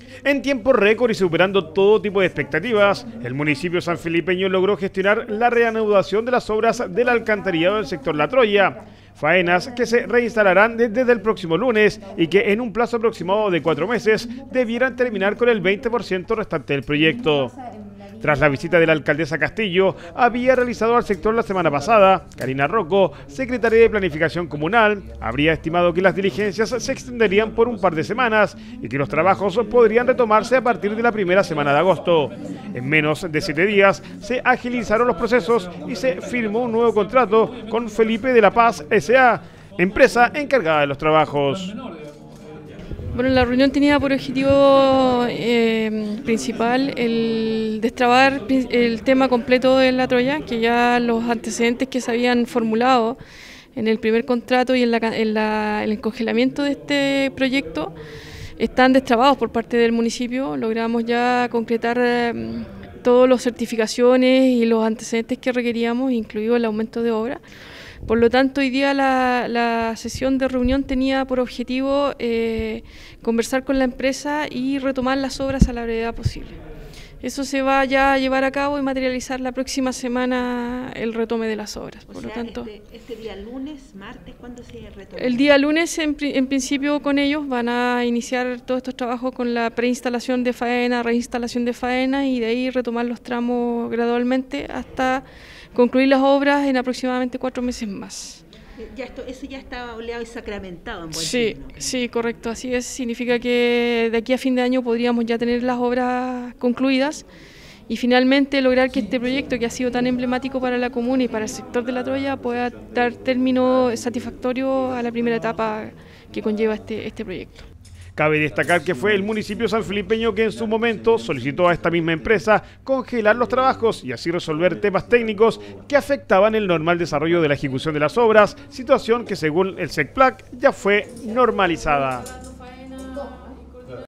En tiempo récord y superando todo tipo de expectativas, el municipio sanfilipeño logró gestionar la reanudación de las obras del alcantarillado del sector La Troya. Faenas que se reinstalarán desde el próximo lunes y que en un plazo aproximado de 4 meses debieran terminar con el 20% restante del proyecto. Tras la visita de la alcaldesa Castillo, había realizado al sector la semana pasada, Karina Rocco, secretaria de Planificación Comunal, habría estimado que las diligencias se extenderían por un par de semanas y que los trabajos podrían retomarse a partir de la primera semana de agosto. En menos de 7 días se agilizaron los procesos y se firmó un nuevo contrato con Felipe de la Paz S.A., empresa encargada de los trabajos. Bueno, la reunión tenía por objetivo principal el destrabar el tema completo de La Troya, que ya los antecedentes que se habían formulado en el primer contrato y en el congelamiento de este proyecto están destrabados por parte del municipio. Logramos ya concretar todas las certificaciones y los antecedentes que requeríamos, incluido el aumento de obra. Por lo tanto, hoy día la sesión de reunión tenía por objetivo conversar con la empresa y retomar las obras a la brevedad posible. Eso se va ya a llevar a cabo y materializar la próxima semana el retome de las obras. Por lo tanto, este día lunes, martes, ¿cuándo se retoma? El día lunes, en principio, con ellos van a iniciar todos estos trabajos con la preinstalación de faena, reinstalación de faena y de ahí retomar los tramos gradualmente hasta concluir las obras en aproximadamente 4 meses más. Eso ya está oleado y sacramentado en buen Sí, signo. sí, correcto, así es. Significa que de aquí a fin de año podríamos ya tener las obras concluidas y finalmente lograr que este proyecto que ha sido tan emblemático para la comuna y para el sector de La Troya pueda dar término satisfactorio a la primera etapa que conlleva este proyecto. Cabe destacar que fue el municipio sanfilipeño que en su momento solicitó a esta misma empresa congelar los trabajos y así resolver temas técnicos que afectaban el normal desarrollo de la ejecución de las obras, situación que según el SECPLAC ya fue normalizada.